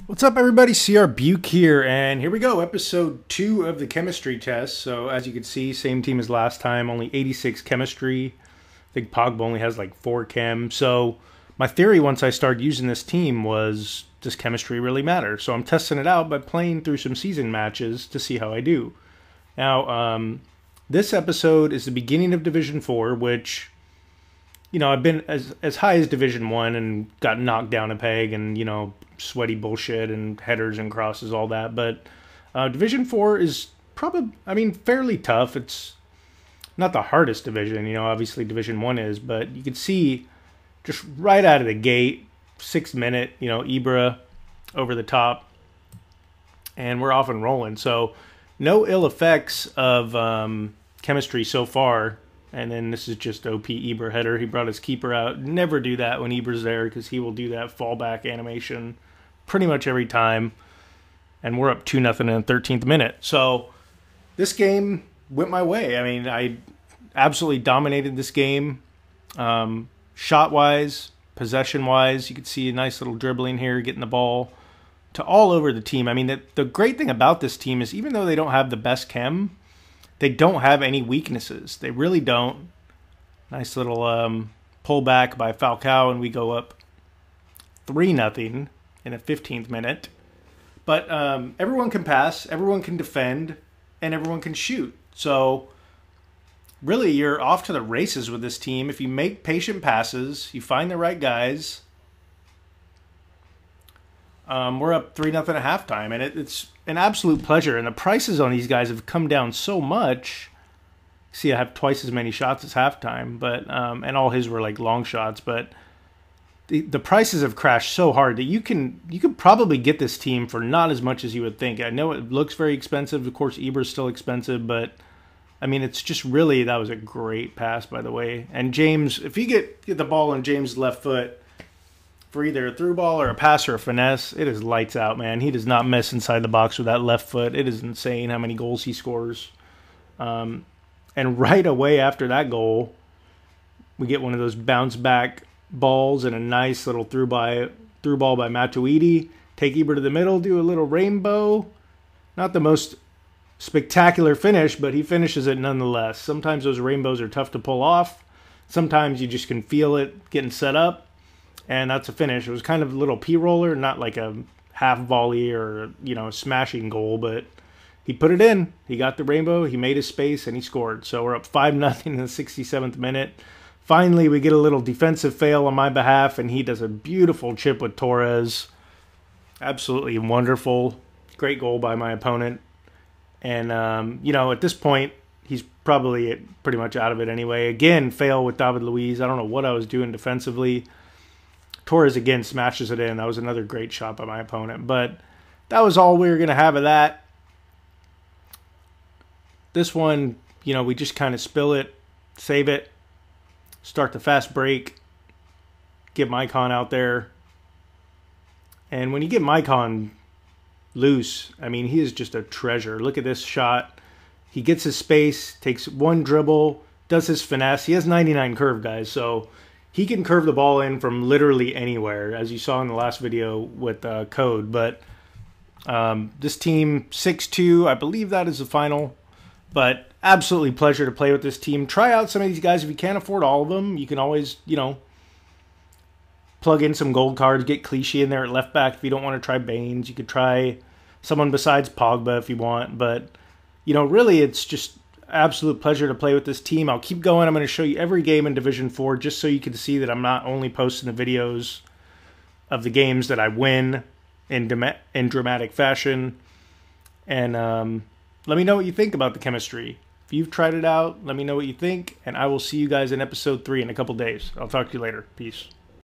What's up, everybody? CR Buke here, and here we go, episode 2 of the chemistry test. So, as you can see, same team as last time, only 86 chemistry. I think Pogba only has like 4 chem. So, my theory once I started using this team was, does chemistry really matter? So, I'm testing it out by playing through some season matches to see how I do. Now, this episode is the beginning of Division 4, which, you know, I've been as high as Division 1 and got knocked down a peg and, you know, sweaty bullshit and headers and crosses, all that. But Division 4 is probably, fairly tough. It's not the hardest division, you know, obviously Division 1 is, but you can see just right out of the gate, 6 minute, you know, Ibra over the top, and we're off and rolling. So no ill effects of chemistry so far. And then this is just OP Ibra header. He brought his keeper out. Never do that when Ibra's there because he will do that fallback animation pretty much every time. And we're up 2-0 in the 13th minute. So this game went my way. I mean, I absolutely dominated this game. Shot-wise, possession-wise, you could see a nice little dribbling here, getting the ball to all over the team. I mean, the great thing about this team is even though they don't have the best chem, they don't have any weaknesses. They really don't. Nice little pullback by Falcao, and we go up 3-0 in the 15th minute. But everyone can pass, everyone can defend, and everyone can shoot. So really, you're off to the races with this team. If you make patient passes, you find the right guys. We're up 3-0 at halftime, and it's an absolute pleasure. And the prices on these guys have come down so much. See, I have twice as many shots as halftime, but and all his were like long shots. But the prices have crashed so hard that you could probably get this team for not as much as you would think. I know it looks very expensive. Of course, Ibra's still expensive, but I mean, it's just really, that was a great pass, by the way. And James, if you get the ball on James' left foot, for either a through ball or a pass or a finesse, it is lights out, man. He does not miss inside the box with that left foot. It is insane how many goals he scores. And right away after that goal, we get one of those bounce back balls and a nice little through ball by Matuidi. Take Ibra to the middle, do a little rainbow. Not the most spectacular finish, but he finishes it nonetheless. Sometimes those rainbows are tough to pull off. Sometimes you just can feel it getting set up. And that's a finish. It was kind of a little P-roller, not like a half volley or, you know, smashing goal, but he put it in. He got the rainbow, he made his space, and he scored. So we're up 5-0 in the 67th minute. Finally, we get a little defensive fail on my behalf, and he does a beautiful chip with Torres. Absolutely wonderful. Great goal by my opponent. And, you know, at this point, he's probably pretty much out of it anyway. Again, fail with David Luiz. I don't know what I was doing defensively. Torres again smashes it in. That was another great shot by my opponent. But that was all we were going to have of that. This one, you know, we just kind of spill it, save it, start the fast break, get Maicon out there. And when you get Maicon loose, I mean, he is just a treasure. Look at this shot. He gets his space, takes one dribble, does his finesse. He has 99 curve, guys, so he can curve the ball in from literally anywhere, as you saw in the last video with Code. But this team, 6-2, I believe that is the final. But absolutely pleasure to play with this team. Try out some of these guys if you can't afford all of them. You can always, you know, plug in some gold cards, get Clichy in there at left back if you don't want to try Baines. You could try someone besides Pogba if you want. But, you know, really it's just absolute pleasure to play with this team. I'll keep going. I'm going to show you every game in Division 4 just so you can see that I'm not only posting the videos of the games that I win in dramatic fashion. And let me know what you think about the chemistry. If you've tried it out, let me know what you think. And I will see you guys in episode 3 in a couple days. I'll talk to you later. Peace.